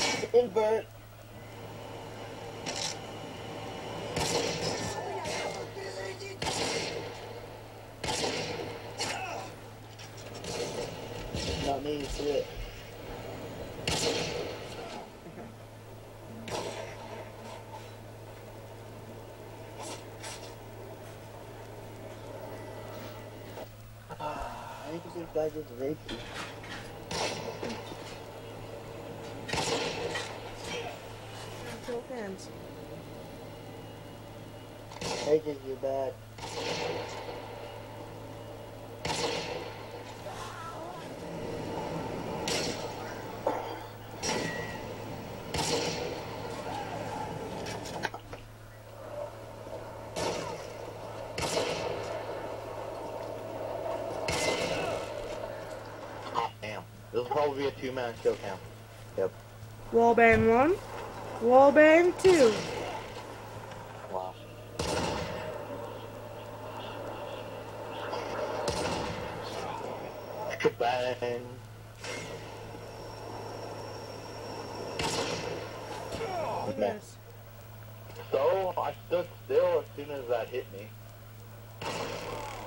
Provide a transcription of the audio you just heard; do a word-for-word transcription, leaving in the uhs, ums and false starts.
Invert. Not me, it's it. Ah, I think this guy just raped you. Kill hands. Hey, just you're bad. Damn. This will probably be a two-man kill cam. Yep. Wallbang one. Wallbang two. Wow. Bang. Yes. So, I stood still as soon as that hit me.